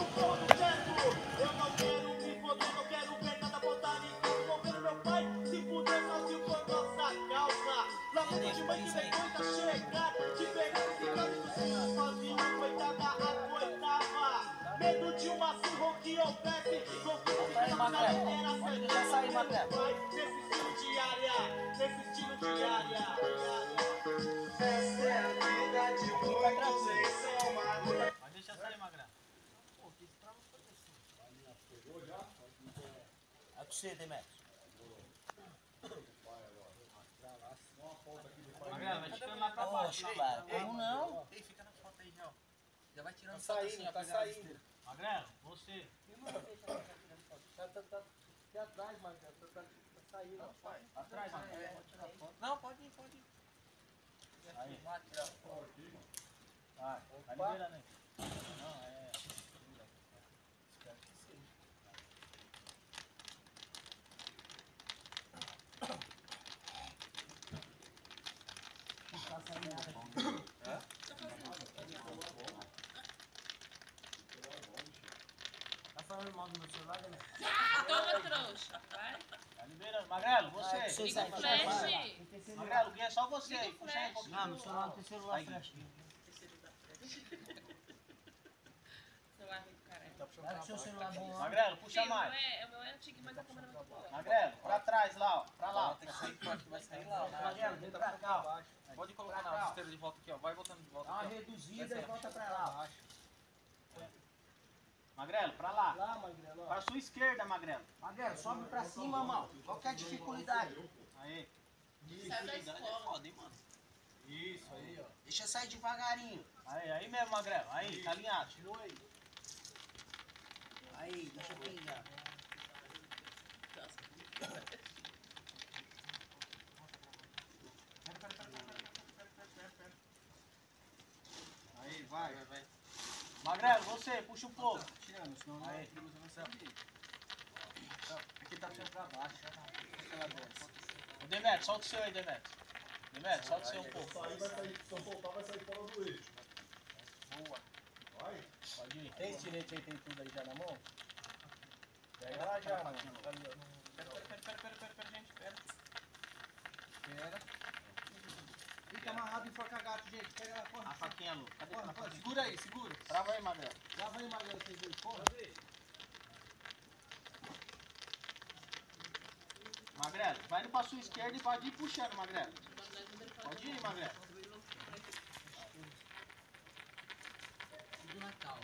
no forro do teto. Eu não quero me foder, não quero ver nada voltar em casa. Vou ver meu pai se fuder só se for nossa causa. Lamento de mãe que vem coisa chegar, diferente de casa do senhor sozinho, coitada aguentava. Medo de uma surra que houvesse, confio que cada galera Pode deixar sair, Magrelo. nesse estilo de área, nesse estilo de área. Essa é a vida de muitos sem soma. Mas deixa sair, Magrelo. Pô, que estrava foi esse? Pegou já? É com você, Demetrio. Magrelo, vai ficando lá pra Ô, baixo. Chilar, como não? Ei, fica na foto aí, já. Ó. Já vai tirando Tá foto saindo, assim, ó, tá pegar a saindo. esteira. Magrelo, você. Tá aqui atrás, Magrelo. Tá saindo. Atrás, Magrelo. Não, pode ir, pode ir. Aí. Vai tirar foto. Vai, tá liberando aí. Não, é... Espero que seja. Tá falando mal do meu celular, Demetrio? Toma, trouxa, vai. Tá liberando. Magrelo, você. Você Liga o sai, flash. Magrelo, o guia é só você aí. Liga o Puxa aí um flash. pouquinho. Não, no celular não tem celular flash. Seu árbitro, caralho. Vai com o seu celular bom lá. Magrelo, puxa Sim, mais. o meu é antigo, mas a câmera não tá boa. Magrelo, pra trás lá, ó. Pra lá. Tem que sair forte, vai sair lá. Magrelo, vem pra cá, ó. Pode colocar Pra cá, na ó. esteira de volta aqui, ó. Vai voltando de volta Dá uma aqui, ó. reduzida e volta pra lá, Magrelo, pra lá. Lá, Magrelo. Pra sua esquerda, Magrelo. ó. Magrelo, sobe pra cima, mano. Qualquer dificuldade. Aí. Sai da escola. Foda, hein, mano. Isso, aí, ó. Deixa sair devagarinho. Aí mesmo, Magrelo. Aí, tá alinhado. Tirou aí. Aí, deixa eu pingar. Aí, vai. Magrelo, você, puxa um pouco. Tirando, senão não Aí. não sabe. Aqui tá puxando pra baixo. Ô, Demetrio, solta o seu aí, Demetrio. Demetrio, solta o seu um pouco. Aí vai sair, se eu soltar, vai sair fora do eixo. Boa. Vai. Pode ir. Tem esse tirete aí, tem tudo aí já na mão? Pega lá já, mano. Tá ali, ó. Pera, gente, espera. Espera. Ih, tá amarrado em forca gato, gente. Pega lá, corre. A faquinha, Lu. Cadê a faquinha? Segura aí, segura. Trava aí, Magrelo. Lava aí, Magrelo, vocês dois. Corre. Magrelo, vai indo pra sua esquerda e pode ir puxando, Magrelo. Pode ir, Magrelo. Tudo na calma.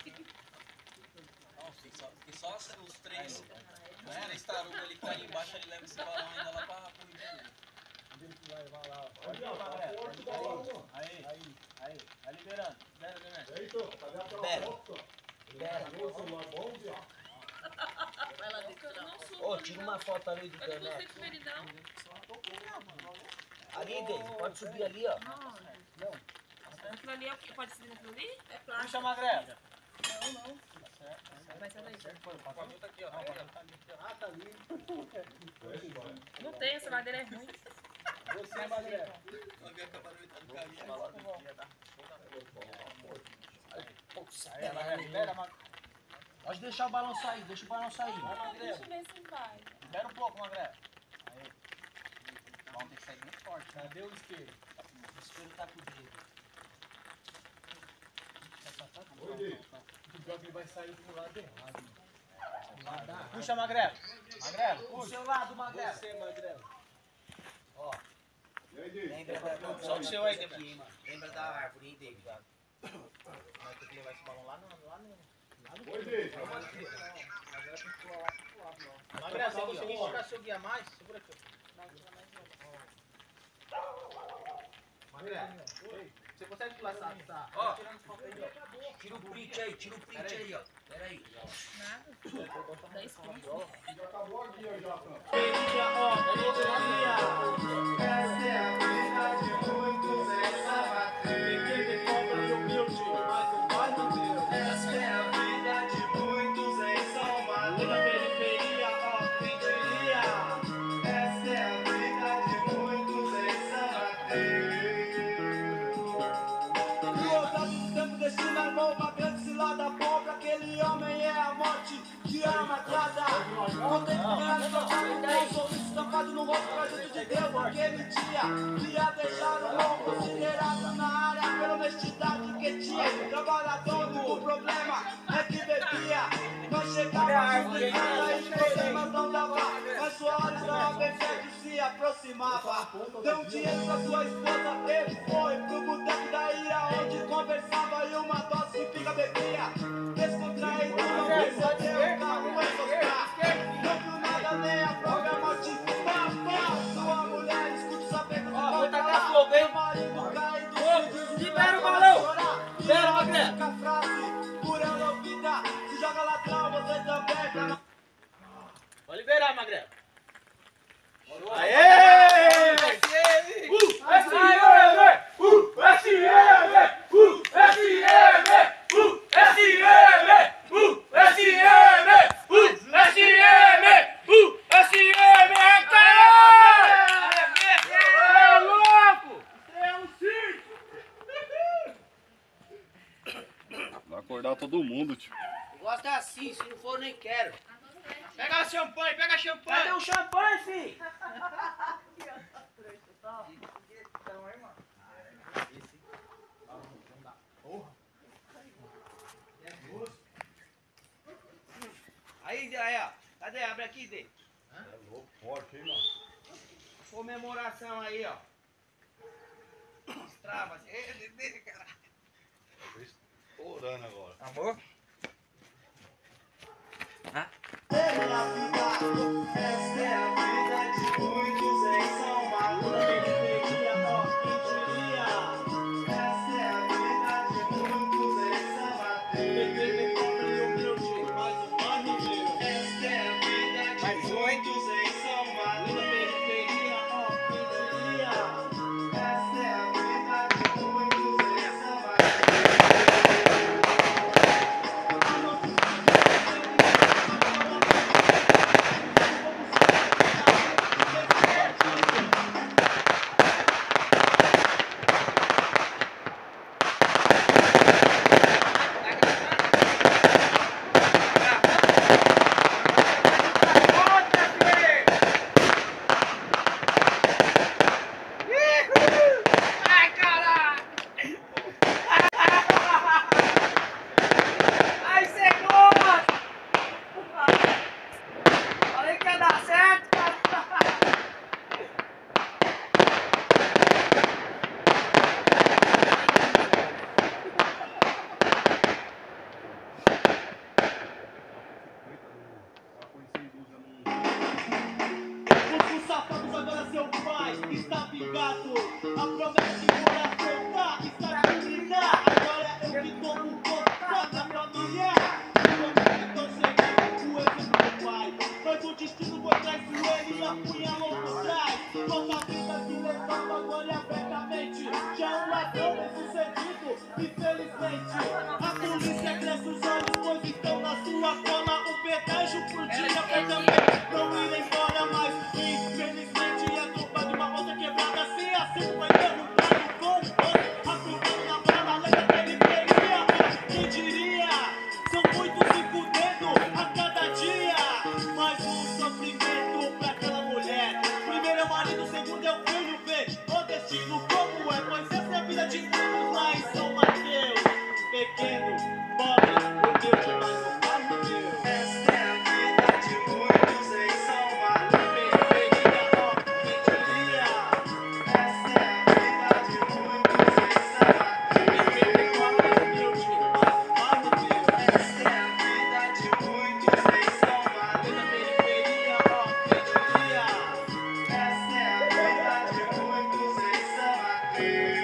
Não, fiquei só os três. Os três tarugos ali que tá ali embaixo, ele leva esse balão ainda lá pra Rio de Janeiro. Vai lá. Pode ir, Magrelo. Aí. Vai liberando. Libera, Demetrio. E aí, Tô? Cadê aquela Libera. foto? Pegou o celular bom, viado? Vai lá dentro. Eu não sou. Ô, tira uma foto ali do Eu não gostei Demetrio. de meridão. Ali, David, pode subir ali, ó. Aquilo ali é- pode subir naquilo ali? É Puxa, plástico. Magrelo. Vai sair daí. O pavio tá aqui, ó. Ah, tá ali. Desce, vai. Não tem, essa madeira é ruim. Você, Magrelo. Alguém acabaram de estar no caminho. Aí, Magrelo. Libera, Magrelo. Pode deixar o balão sair, deixa o balão sair. Deixa eu ver se vai. Libera um pouco, Magrelo. Aí. Vamos ter que sair bem forte. Cadê o isqueiro? O espelho tá com o dedo. Oi, Dei. O pior que ele vai sair pro lado errado. Pro lado da Puxa, Magrelo. Magrelo, O puxa. seu lado, Magrelo. Você, Magrelo. Ó, E aí, Dei? lembra da... Só o seu aí, aqui, Demetrio. hein, mano. Lembra da árvore, hein, David? Vai ter que levar esse balão lá no... Oi, Dei. Magrelo, você conseguir esticar seu guia mais? Segura aqui. Magrelo, você consegue pular essa... Ó. Tira o print aí, ó. Pera aí. Nada. 10 pontos. Já acabou a guia já, Fran. Essa é a vida de muitos, essa matriz. Essa é a vida de muitos em São Mateus. Da periferia, ó, periferia. Essa é a vida de muitos em São Mateus. Crueldade do tempo destina a mão pra grande cilada pobre. Aquele homem te ama, casa. Não tem grana, só tá no bolso. Estampado no rosto pra gente de Deus. Aquele dia, ia deixar o bom considerado na área pela honestidade que tinha. Trabalhador, o problema é que bebia. Nós chegávamos em casa e problemas não dava. Mas sua hora estava bem perto, se aproximava. Deu dinheiro pra sua esposa, ele foi pro boteco da ira, onde conversava e uma dose fica bebia. Descontraído, não percebeu o carro encostar. Não viu nada, nem a própria morte. Sua mulher escute sabendo que vai tacar fogo, hein? Marido caído, libera o balão! Libera, Magrelo! Fica a frase, por ela ouvida. Se joga ladrão, você também pra não... Pode liberar, Magrelo. Aê! Vai acordar todo mundo, tio. Eu gosto assim, se não for, nem quero. Pega champanhe, pega champanhe. Cadê o champanhe, filho? Aí, ó. Cadê? Abre aqui, Dê. Forte, hein, mano? Comemoração aí, ó. Destrava. Dê, cara. Estourando agora. Amor? Minha vida, essa é a vida de muitos em São Paulo, na periferia, ó, quem diria? Essa é a vida de muitos em São Mateus. Essa é a vida de muitos em São Paulo, na periferia, ó, quem diria? Essa é a vida de muitos em São Os sapatos agora seu pai está pingado. A promessa de coração tá está terminada. Agora eu que tomo conta da família. Eu tô chegando o exemplo do pai. Mas o destino por trás do ele apunhalou por trás. Nossa vida se levava agora abertamente. Já um ladrão bem sucedido, infelizmente. A polícia cresce os olhos, pois estão na sua cola. Um pedágio por dia pra também não ir embora mais. Infelizmente é culpa de uma moça quebrada. Se assim vai derrubado com outro, afundando na bala, lembra periferia. Quem diria? São muitos se fudendo a cada dia. Mais um sofrimento pra aquela mulher. Primeiro é o marido, segundo é o filho. Vê o destino como é, pois essa é a vida de muitos lá em São Mateus. Pequeno, pobre, humilde, mas o pai de Deus. Essa é a vida de muitos em São Mateus. Periferia, ó, quem diria? Essa é a vida de muitos em São Mateus. Pequeno, pobre, humilde, mas o pai de Deus. Essa é a vida de muitos em São Mateus. Periferia, ó, quem diria? Essa é a vida de muitos em São Mateus.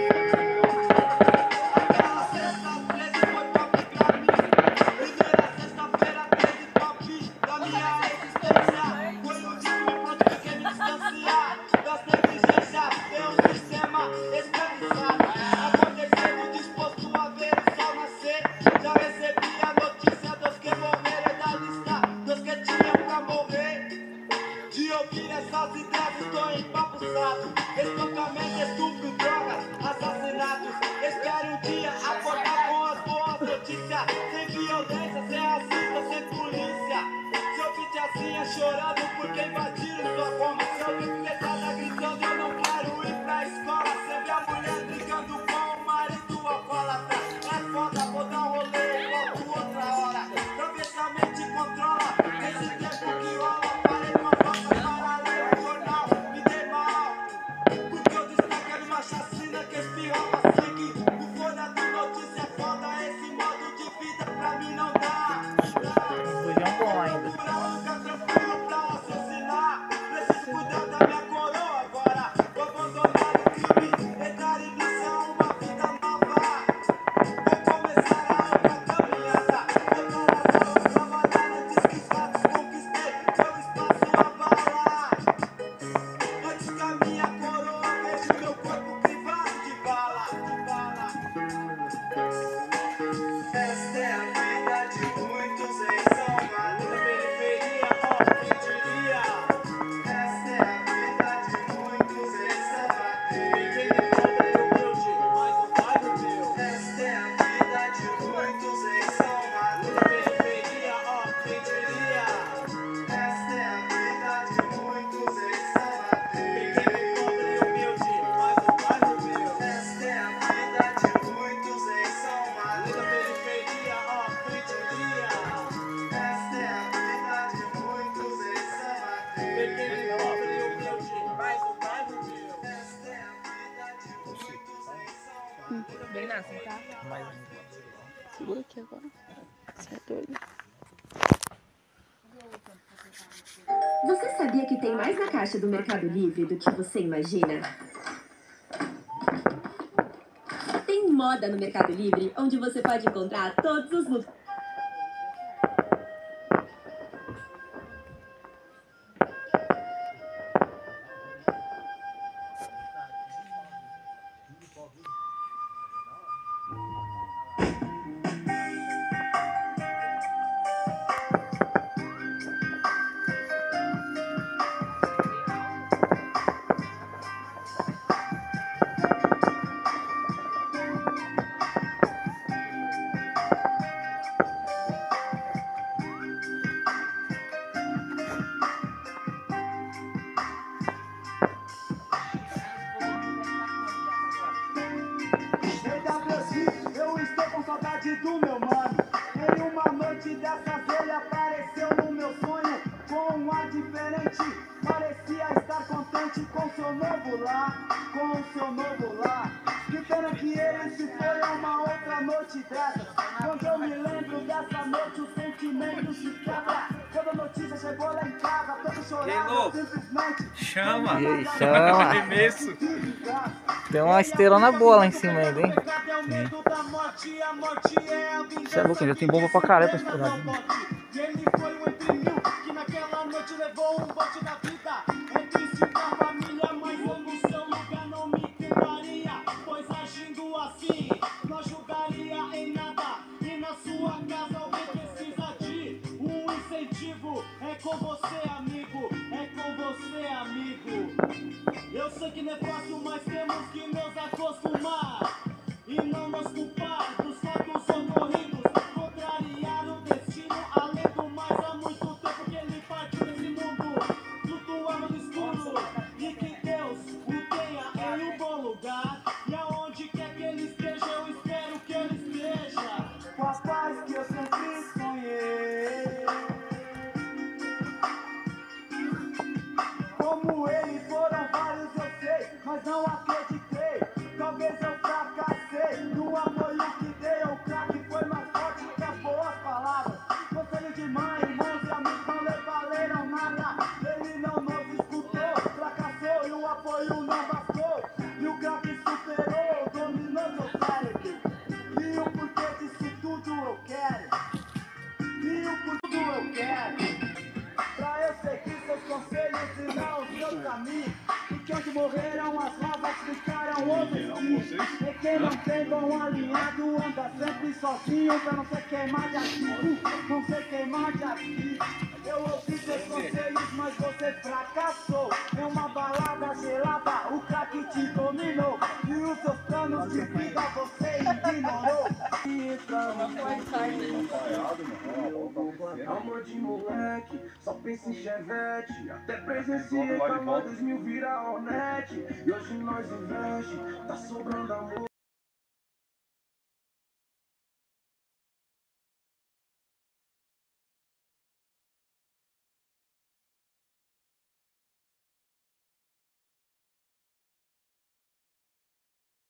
Aquela sexta-feira foi top pra mim. Primeira sexta-feira teve top da minha existência. Foi o dia que me prontifiquei me distanciar das negligências, Deus sistema escravizado. Aconteceu disposto a ver o sol nascer. Já recebi a notícia dos que morreram da lista, dos que tinham pra morrer. De ouvir essas ideias estou empapuçado. Espancamento, estupro, drogas, assassinatos. Espero um dia acordar com as boas notícias. Sem violência, sem racista, sem polícia. chorando porque invadiram sua formação. Pesada gritando, eu não quero ir pra escola. Você vê a mulher brigando com o marido alcoólatra. É foda, vou dar um rolê e volto outra hora. Pra ver se a mente controla esse tempo que rola. Parei uma foto para ler o jornal, me dei mal. Porque eu destaque era uma chacina que espirrava sangue. O folha do notícia é foda, esse modo de vida pra mim não dá. Bujão bom ainda. Nunca tranquilo pra raciocinar. Preciso cuidar da minha coroa agora. Vou abandonar o crime e dar início a uma vida nova. Vou começar a outra caminhada. Voltar às aulas, trabalhar antes que status conquistei meu espaço a bala. Antes que a minha coroa veja meu corpo privado de bala. Esta é a vida de muitos em São Paulo. Na periferia, ó, quem diria? Esta é a vida de muitos em São Mateus. Quem me cobra é humilde, mas o pai do meu. Esta é a vida de muitos em São Mateus. Na periferia, ó, quem diria? Esta é a vida de muitos em São Mateus. Quem me cobra é humilde, mas o pai do meu. Esta é a vida de muitos em São Mateus. Na periferia, ó, quem diria? Esta é a vida de muitos em São Mateus. Quem me cobra é humilde, mas o pai do meu. Esta é a vida de muitos em São Mateus. Bem nasce, tá? Mais Segura aqui agora. Você é doido. Você sabia que tem mais na caixa do Mercado Livre do que você imagina? Tem moda no Mercado Livre, onde você pode encontrar todos os looks. Eu estou com saudade do meu mano. Em uma noite dessas ele apareceu no meu sonho com um ar diferente. Parecia estar contente com seu novo lar, com o seu novo lar. Que pena que ele se foi a uma outra noite dessas. Quando eu me lembro dessa noite, o sentimento se quebra. Quando a notícia chegou lá em casa, todo chorado, simplesmente. Chama! E aí, chama! Tem uma esteirona boa lá em cima ainda, hein? Você é louco, ainda tem bomba pra caralho pra estourar. Ele foi o entre mil que naquela noite levou um bote da vida. É triste pra família, mas eu no seu lugar não me quedaria. Pois agindo assim, não julgaria em nada. E na sua casa alguém precisa de um incentivo. É com você, amigo, é com você, amigo. Eu sei que não é fácil, mas temos que nos acostumar e não nos culpar dos fatos ocorridos. Contrariar o destino, além do mais, há muito tempo que ele partiu desse mundo, flutuando no escuro. E que Deus o tenha em um bom lugar. E aonde quer que ele esteja, eu espero que ele esteja com a paz que eu sempre sonhei. Como ele foram vários, eu sei, mas não acreditei. Talvez eu fracassei no apoio que dei. O craque foi mais forte que as boas palavras. Conselho de mãe, irmãos e amigos não lhe valeram nada. Ele não nos escutou, fracassou e o apoio não bastou. E o craque superou, dominou seu cérebro. E o porquê disso tudo eu quero. E o porquê eu quero. Pra eu seguir seus conselhos e não o seu caminho. E que onde morreram as lavas ficaram outros. E quem não tem bom alinhado anda sempre sozinho. Pra não ser queimar de aqui, não ser queimar de aqui. Eu ouvi seus conselhos, mas você fracassou. É uma balada gelada, o craque te dominou. E os seus planos de vida você ignorou. E planos Alma de moleque, só pensa em chevette. Até presenciei Calma 2000 vira Hornet. E hoje nós investe, tá sobrando amor.